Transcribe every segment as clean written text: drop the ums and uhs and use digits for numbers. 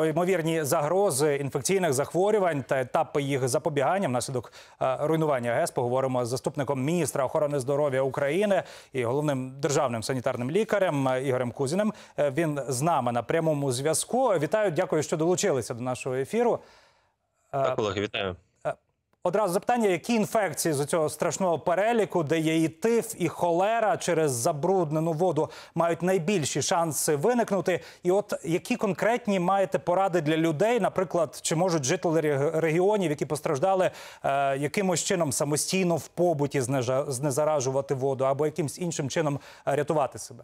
Ймовірні загрози інфекційних захворювань та етапи їх запобігання внаслідок руйнування ГЕС поговоримо з заступником міністра охорони здоров'я України і головним державним санітарним лікарем Ігорем Кузіним. Він з нами на прямому зв'язку. Вітаю, дякую, що долучилися до нашого ефіру. Так, колеги, вітаю. Одразу запитання, які інфекції з цього страшного переліку, де є і тиф, і холера через забруднену воду, мають найбільші шанси виникнути? І от які конкретні маєте поради для людей, наприклад, чи можуть жителі регіонів, які постраждали, якимось чином самостійно в побуті знезаражувати воду або якимось іншим чином рятувати себе?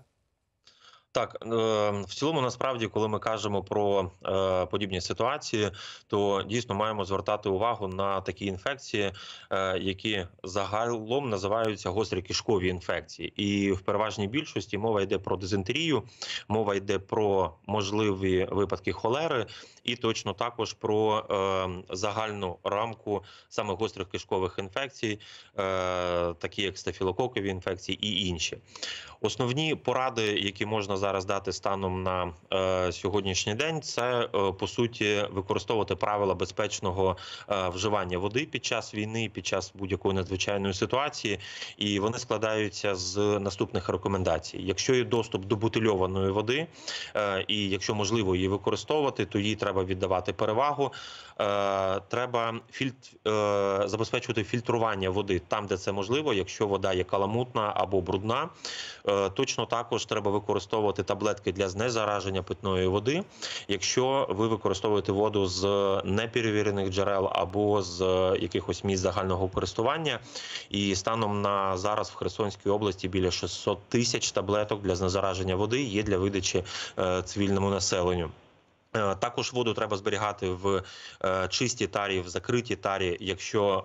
Так, в цілому, насправді, коли ми кажемо про подібні ситуації, то дійсно маємо звертати увагу на такі інфекції, які загалом називаються гострі кишкові інфекції. І в переважній більшості мова йде про дизентерію, мова йде про можливі випадки холери і точно також про загальну рамку саме гострих кишкових інфекцій, такі як стафілококові інфекції і інші. Основні поради, які можна зараз дати станом на сьогоднішній день, це, по суті, використовувати правила безпечного вживання води під час війни, під час будь-якої надзвичайної ситуації. І вони складаються з наступних рекомендацій. Якщо є доступ до бутильованої води, і якщо можливо її використовувати, то їй треба віддавати перевагу. Треба забезпечувати фільтрування води там, де це можливо, якщо вода є каламутна або брудна. Точно також треба використовувати таблетки для знезараження питної води, якщо ви використовуєте воду з неперевірених джерел або з якихось місць загального користування. І станом на зараз в Херсонській області біля 600 тисяч таблеток для знезараження води є для видачі цивільному населенню. Також воду треба зберігати в чистій тарі, в закритій тарі, якщо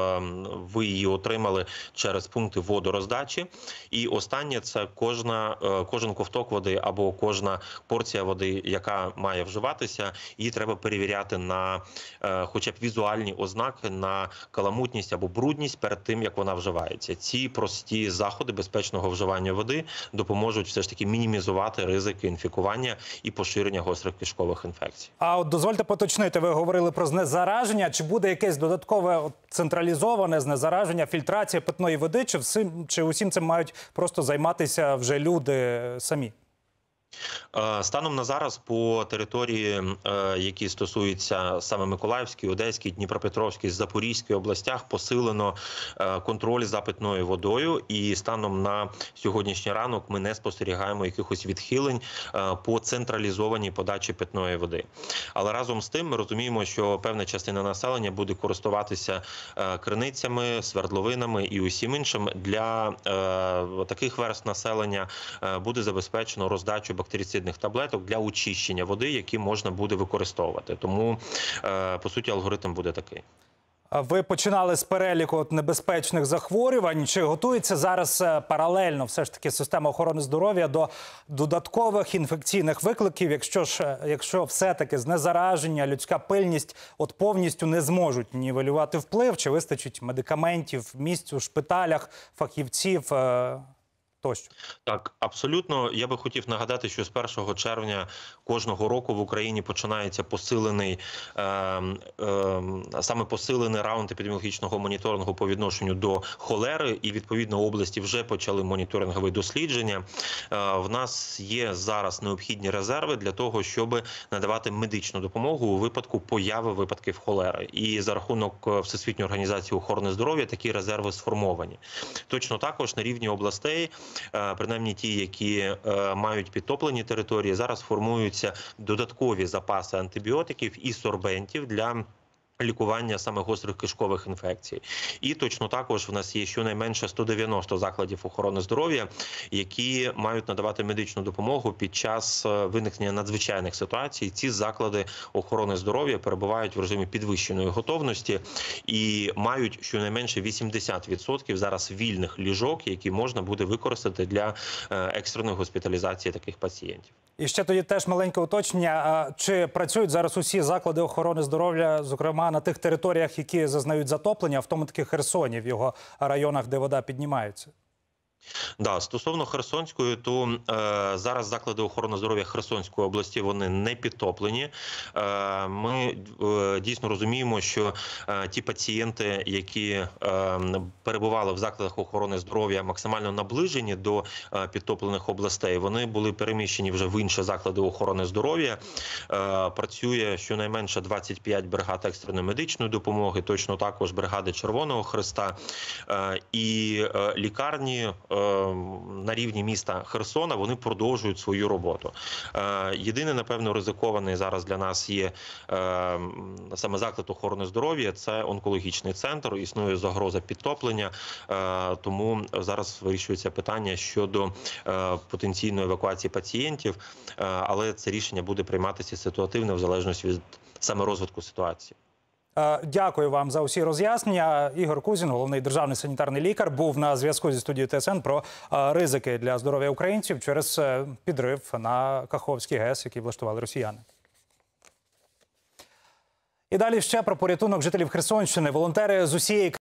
ви її отримали через пункти водороздачі. І останнє – це кожен ковток води або кожна порція води, яка має вживатися, її треба перевіряти на хоча б візуальні ознаки, на каламутність або брудність перед тим, як вона вживається. Ці прості заходи безпечного вживання води допоможуть все ж таки мінімізувати ризики інфікування і поширення гострих кишкових інфекцій. А от дозвольте поточнити, ви говорили про знезараження. Чи буде якесь додаткове централізоване знезараження, фільтрація питної води, чи усім цим мають просто займатися вже люди самі? Станом на зараз по території, які стосуються саме Миколаївської, Одеської, Дніпропетровської, Запорізької областях, посилено контроль за питною водою. І станом на сьогоднішній ранок ми не спостерігаємо якихось відхилень по централізованій подачі питної води. Але разом з тим ми розуміємо, що певна частина населення буде користуватися криницями, свердловинами і усім іншим. Для таких верств населення буде забезпечено роздачу бактерицидних таблеток для очищення води, які можна буде використовувати. Тому, по суті, алгоритм буде такий. Ви починали з переліку небезпечних захворювань. Чи готується зараз паралельно все ж таки система охорони здоров'я до додаткових інфекційних викликів, якщо все-таки знезараження, людська пильність повністю не зможуть нівелювати вплив? Чи вистачить медикаментів, місць у шпиталях, фахівців тощо? Так, абсолютно. Я би хотів нагадати, що з 1 червня кожного року в Україні починається саме посилений раунд епідеміологічного моніторингу по відношенню до холери, і відповідно області вже почали моніторингові дослідження. В нас є зараз необхідні резерви для того, щоб надавати медичну допомогу у випадку появи випадків холери. І за рахунок Всесвітньої організації охорони здоров'я такі резерви сформовані. Точно також на рівні областей, принаймні ті, які мають підтоплені території, зараз формуються додаткові запаси антибіотиків і сорбентів для лікування саме гострих кишкових інфекцій. І точно також в нас є щонайменше 190 закладів охорони здоров'я, які мають надавати медичну допомогу під час виникнення надзвичайних ситуацій. Ці заклади охорони здоров'я перебувають в режимі підвищеної готовності і мають щонайменше 80% зараз вільних ліжок, які можна буде використати для екстреної госпіталізації таких пацієнтів. І ще тоді теж маленьке уточнення. Чи працюють зараз усі заклади охорони здоров'я, зокрема на тих територіях, які зазнають затоплення, в тому таки Херсоні, в його районах, де вода піднімається? Да, стосовно Херсонської, то зараз заклади охорони здоров'я Херсонської області вони не підтоплені. Ми дійсно розуміємо, що ті пацієнти, які перебували в закладах охорони здоров'я, максимально наближені до підтоплених областей, вони були переміщені вже в інші заклади охорони здоров'я. Працює щонайменше 25 бригад екстреної медичної допомоги, точно також бригади Червоного Хреста і лікарні на рівні міста Херсона, вони продовжують свою роботу. Єдиний, напевно, ризикований зараз для нас є саме заклад охорони здоров'я, це онкологічний центр, існує загроза підтоплення, тому зараз вирішується питання щодо потенційної евакуації пацієнтів, але це рішення буде прийматися ситуативно в залежності від саме розвитку ситуації. Дякую вам за усі роз'яснення. Ігор Кузін, головний державний санітарний лікар, був на зв'язку зі студією ТСН про ризики для здоров'я українців через підрив на Каховський ГЕС, який влаштували росіяни. І далі ще про порятунок жителів Херсонщини. Волонтери з усієї